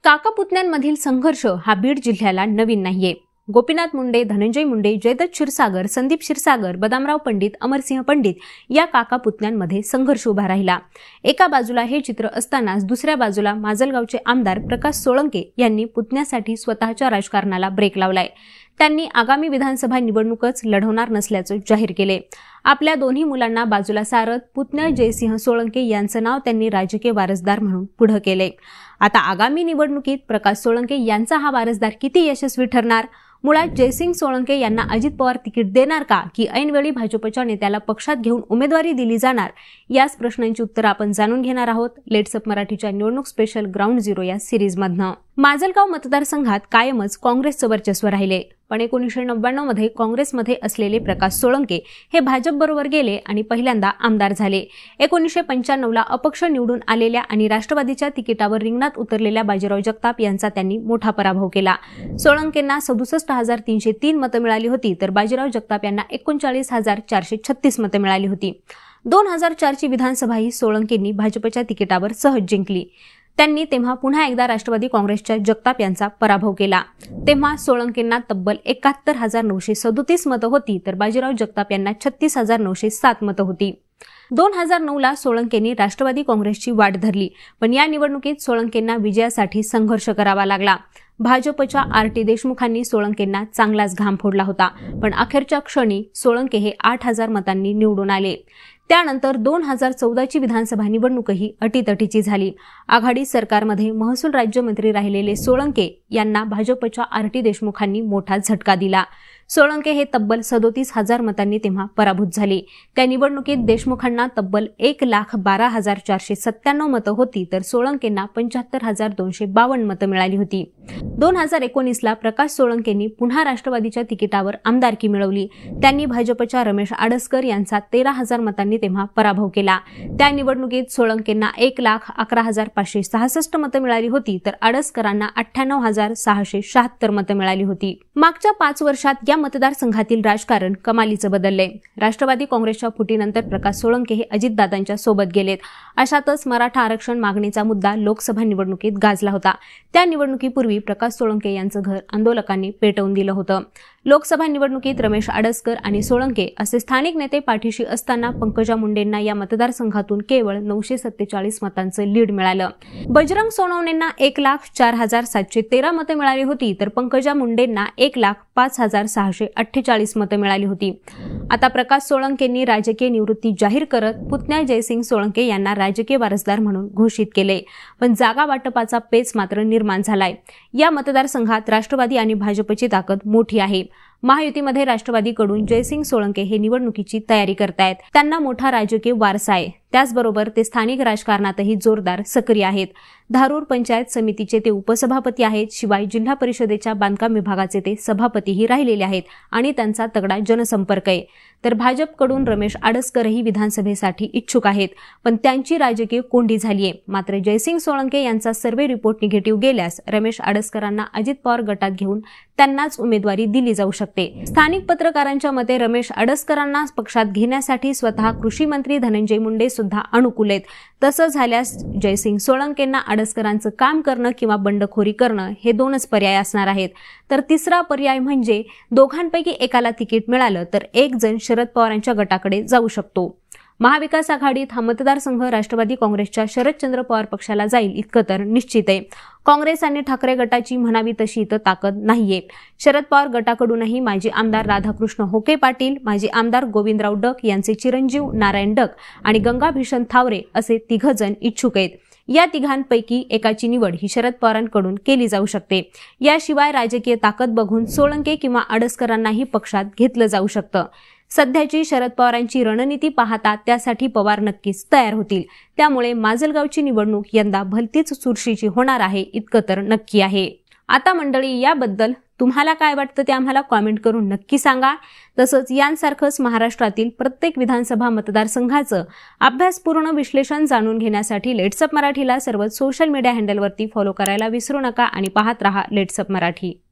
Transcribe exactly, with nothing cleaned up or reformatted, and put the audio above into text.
काका पुतण्यांमधील संघर्ष हा बीड जिल्ह्याला नवीन नाहीये। गोपीनाथ मुंडे, धनंजय मुंडे, जयदत्त क्षीरसागर, संदीप क्षीरसागर, बदामराव पंडित, अमरसिंह पंडित या काका पुतण्यांमध्ये संघर्ष उभा राहिला। एका बाजूला हे चित्र असतानाच दुसऱ्या बाजूला माजलगावचे आमदार प्रकाश सोळंके यांनी पुतण्यासाठी स्वतःच्या राजकारणाला ब्रेक लावलाय। त्यांनी आगामी विधानसभा निवडणूकच लढवणार नसल्याचं जाहीर केले। आपल्या दोन्ही मुलांना बाजूला सारत पुतण्या जयसिंह सोळंके यांचं नाव त्यांनी राजकीय वारसदार म्हणून पुढे केले। आता आगामी निवडणुकीत प्रकाश सोळंके यांचा हा वारसदार किती यशस्वी ठरणार? मुळात जयसिंह सोळंके यांना अजित पवार तिकीट देणार का, की ऐनवेळी भाजपच्या नेत्याला पक्षात घेऊन उमेदवारी दिली जाणार? याच प्रश्नांची उत्तरं आपण जाणून घेणार आहोत लेट्स अप मराठीच्या निवडणूक स्पेशल ग्राउंड झिरो या सिरीजमधनं। माजलगाव मतदारसंघात कायमच काँग्रेसचं वर्चस्व राहिले, पण एकोणीसशे नव्याण्णव मध्ये काँग्रेसमध्ये असलेले प्रकाश सोळंके हे भाजप बरोबर गेले आणि पहिल्यांदा आमदार झाले। एकोणीसशे पंच्याण्णव ला अपक्ष निवडून आलेल्या आणि राष्ट्रवादीच्या तिकिटावर रिंगणात उतरलेल्या बाजीराव जगताप यांचा त्यांनी मोठा पराभव केला। सोळंकेंना सदुसष्ट हजार तीनशे तीन मतं मिळाली होती, तर बाजीराव जगताप यांना एकोणचाळीस हजार चारशे छत्तीस मतं मिळाली होती। दोन हजार चार ची विधानसभा ही सोळंकेंनी भाजपच्या तिकिटावर सहज जिंकली। त्यांनी तेव्हा पुन्हा एकदा राष्ट्रवादी काँग्रेसच्या जगताप यांचा पराभव केला। तेव्हा सोळंकेंना तब्बल एकाहत्तर हजार नऊशे सदोतीस मतं होती, तर बाजीराव जगताप यांना छत्तीस हजार नऊशे सात मतं होती। दोन हजार नऊ ला सोळंकेंनी राष्ट्रवादी काँग्रेसची वाट धरली, पण या निवडणुकीत सोळंकेंना विजयासाठी संघर्ष करावा लागला। भाजपच्या आर टी देशमुखांनी सोळंकेंना चांगलाच घाम फोडला होता, पण अखेरच्या क्षणी सोळंके हे आठ हजार मतांनी निवडून आले। त्यानंतर दोन हजार चौदा ची विधानसभा निवडणूकही अटीतटीची झाली। आघाडी सरकारमध्ये महसूल राज्यमंत्री राहिलेले सोळंके यांना भाजपच्या आर टी देशमुखांनी मोठा झटका दिला। सोळंके हे तब्बल सदोतीस हजार मतांनी तेव्हा पराभूत झाले। त्या निवडणुकीत देशमुखांना तब्बल एक लाख बारा हजार चारशे सत्त्याण्णव मतं होती, तर सोळंकेंना पंच्याहत्तर हजार दोनशे बावन्न मतं मिळाली होती। दोन हजार एकोणीस ला प्रकाश सोळंकेंनी पुन्हा राष्ट्रवादीच्या तिकिटावर आमदारकी मिळवली। त्यांनी भाजपच्या रमेश आडसकर यांचा तेरा हजार मतांनी तेव्हा पराभव केला। त्या निवडणुकीत सोळंकेंना एक लाख अकरा हजार पाचशे सहासष्ट मतं मिळाली होती, तर आडसकरांना अठ्ठ्याण्णव हजार सहाशे शहात्तर मतं मिळाली होती। मागच्या पाच वर्षात या मतदारसंघातील राजकारण कमालीचं बदललंय। राष्ट्रवादी काँग्रेसच्या फुटीनंतर प्रकाश सोळंके हे अजितदादांच्या सोबत गेलेत। अशातच मराठा आरक्षण मागणीचा मुद्दा लोकसभा निवडणुकीत गाजला होता। त्या निवडणुकीपूर्वी प्रकाश सोळंके यांचं घर आंदोलकांनी पेटवून दिलं होतं। लोकसभा निवडणुकीत रमेश आडसकर आणि सोळंके असे स्थानिक नेते पाठीशी असताना पंकजा मुंडेंना या मतदारसंघातून केवळ नऊशे सत्तेचाळीस मतांचं लीड मिळालं। बजरंग सोनवणेंना एक लाख चार हजार सातशे तेरा मतं मिळाली होती, तर पंकजा मुंडेंना एक लाख पाच हजार सहाशे अठ्ठेचाळीस मतं मिळाली होती। आता प्रकाश सोळंकेंनी राजकीय निवृत्ती जाहीर करत पुतण्या जयसिंह सोळंके यांना राजकीय वारसदार म्हणून घोषित केले, पण जागा वाटपाचा पेच मात्र निर्माण झालाय। या मतदारसंघात राष्ट्रवादी आणि भाजपची ताकद मोठी आहे। महायुतीमध्ये राष्ट्रवादीकडून जयसिंह सोळंके हे निवडणुकीची तयारी करतायत। त्यांना मोठा राजकीय वारसा आहे, त्याचबरोबर ते स्थानिक राजकारणातही जोरदार सक्रिय आहेत। धारूर पंचायत समितीचे ते उपसभापती आहेत, शिवाय जिल्हा परिषदेच्या बांधकाम विभागाचे ते सभापतीही राहिलेले आहेत आणि त्यांचा तगडा जनसंपर्क आहे। तर भाजपकडून रमेश आडसकरही विधानसभेसाठी इच्छुक आहेत, पण त्यांची राजकीय कोंडी झालीय। मात्र जयसिंह सोळंके यांचा सर्व्हे रिपोर्ट निगेटिव्ह गेल्यास रमेश आडसकरांना अजित पवार गटात घेऊन त्यांनाच उमेदवारी दिली जाऊ शकते। स्थानिक पत्रकारांच्या मते रमेश आडसकरांना पक्षात घेण्यासाठी स्वतः कृषी मंत्री धनंजय मुंडे सुद्धा अनुकूल आहेत। तसं झाल्यास जयसिंह सोळंकेंना आडसकरांचं काम करणं किंवा बंडखोरी करणं हे दोनच पर्याय असणार आहेत। तर तिसरा पर्याय म्हणजे दोघांपैकी एकाला तिकीट मिळालं तर एक जण शरद पवारांच्या गटाकडे जाऊ शकतो। महाविकास आघाडीत हा मतदारसंघ राष्ट्रवादी काँग्रेसच्या शरदचंद्र पवार पक्षाला जाईल इतकं तर निश्चित आहे। काँग्रेस आणि ठाकरे गटाची म्हणावी तशी इथं ताकद नाहीये। शरद पवार गटाकडूनही माजी आमदार राधाकृष्ण होके पाटील, माजी आमदार गोविंदराव डक यांचे चिरंजीव नारायण डक आणि गंगाभीषण थावरे असे तिघ जण इच्छुक आहेत। या तिघांपैकी एकाची निवड ही शरद पवारांकडून केली जाऊ शकते। याशिवाय राजकीय ताकद बघून सोळंके किंवा आडसकरांनाही पक्षात घेतलं जाऊ शकतं। सध्याची शरद पवारांची रणनीती पाहता त्यासाठी पवार नक्कीच तयार होतील। त्यामुळे माजलगावची निवडणूक यंदा भलतीच चुरशीची होणार आहे इतकं तर नक्की आहे। आता मंडळी, याबद्दल तुम्हाला काय वाटतं ते आम्हाला कॉमेंट करून नक्की सांगा। तसंच यांसारखंच महाराष्ट्रातील प्रत्येक विधानसभा मतदारसंघाचं अभ्यासपूर्ण विश्लेषण जाणून घेण्यासाठी लेट्स अप मराठीला सर्व सोशल मीडिया हँडलवरती फॉलो करायला विसरू नका आणि पाहत रहा लेट्स अप मराठी।